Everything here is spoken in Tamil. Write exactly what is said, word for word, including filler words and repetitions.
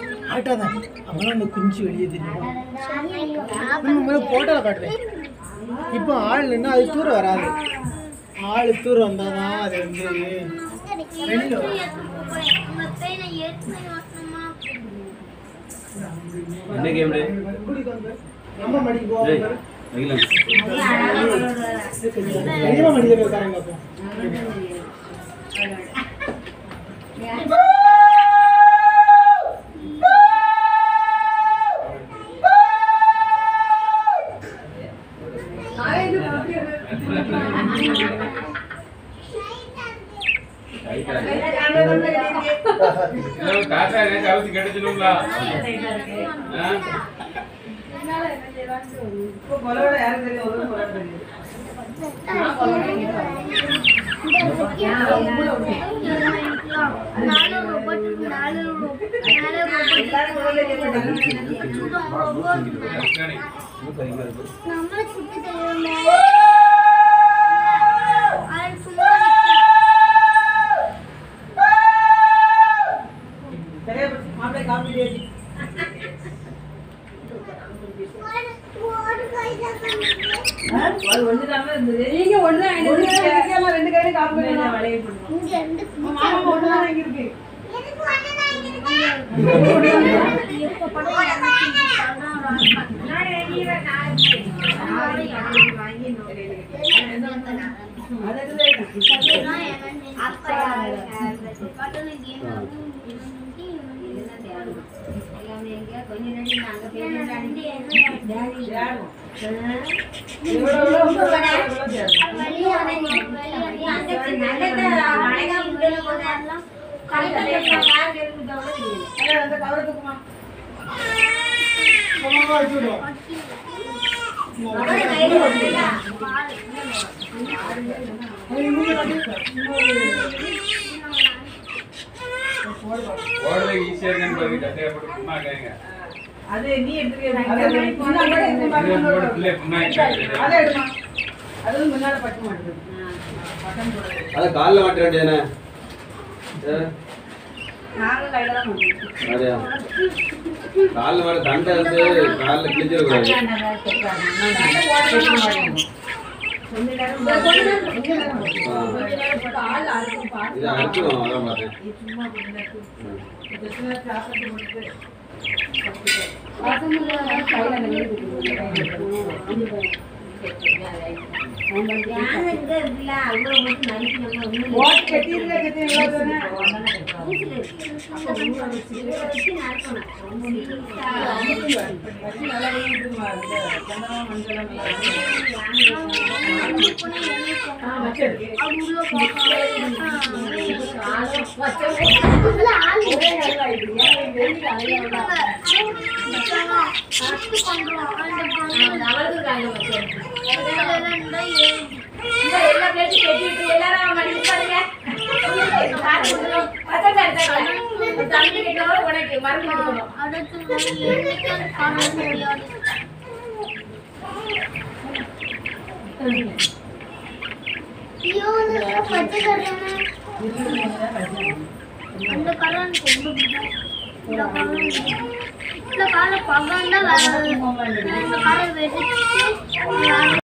ஆட்டாத அப்பதான் அந்த குஞ்சு வெளியே தெரியும். நம்ம போட்டோல காட்டுறேன். இப்போ ஆள் நின்னா அது தூர வராது. ஆள் தூர வந்தாதான் அது வந்து வெளியில என்ன கேம் டே நம்ம மடிக்கு போவோம். வைக்கலாம் பெரியமா மடியில போய் உட்காருங்க அப்போ. தாத்தா என்ன கவுத்து கெடுத்துடுங்களா இப்போ கொலோட யாரு தெரியும் ஒரு கொலோட தெரியும் நாலு ரோபோட் நாலு ரோபோட் நாலு ரோபோட் நம்ம சுத்தி தெரியுமா ஆல் சும்மா சரியா மாப்ள காப்பி देती அது ஒண்ணு தான் இருந்தது நீங்க ஒண்ணு ரெண்டு கையில ரெண்டு கையில காப்பி பண்ணா வளைய போடுங்க இங்க ரெண்டு மாமா ஒண்ணு தான் இங்க இருக்கு எனக்கு ஒண்ணு தான் இங்க இருக்கு எப்ப படம் நான் ரெடியா நான் வாங்கி அதுக்கு அப்பா படம் கேம் எல்லாமே எங்க கொஞ்ச நேரம் நாங்க பேசிட்டு டாடி யாரும் எவ்வளவு வெளிய வந்து வெளிய அந்த நல்லதா அழகா முதல்ல போறதெல்லாம் கரெக்ட்டா யார் கேக்குதோ தெரியல அந்த கவர் தூக்குமா போமா வச்சுடோ அவரே கையில வரல பால் ஓடல ஈஸியா இருக்குன்னு பாருங்க கட்டைய போட்டு சும்மா கேங்க அது நீ எடுத்துக்க அது முன்னால எடுத்து பாருங்க பிள்ளை புண்ணா இருக்கு அத எடுமா அது முன்னால பட்டு மாட்டேங்குது பட்டன் போடுறது அத கால்ல மாட்ட வேண்டியதானே நாங்க கையில தான் மாட்டோம் சரியா கால்ல மாட்ட தண்டை வந்து கால்ல கிழிஞ்சிர கூடாது கொஞ்ச நேரம் கொஞ்ச நேரம் கொஞ்ச நேரம் போட்டு ஆள் அறுக்கும் பாத்து இது அறுத்துறோம் அதான் பாத்தேன் சும்மா கொஞ்ச நேரம் கொஞ்ச நேரம் சாப்பிட்டு முடிச்சு பசங்க கையில வெளிய ஓட் கட்டிருக்க கட்டி எவ்வளவு எல்லா பிளேட் கட்டிட்டு எல்லாரும் மடி உட்காருங்க அதான் அதான் தண்ணி கிட்டவர உனக்கு மருந்து கொடுக்கணும் அடுத்து என்னைக்கு காண முடியாது யோன பச்சை கரனா அந்த கரன் கொண்டு இந்த கரன் இந்த கால பகண்டா இந்த கால வெடிச்சு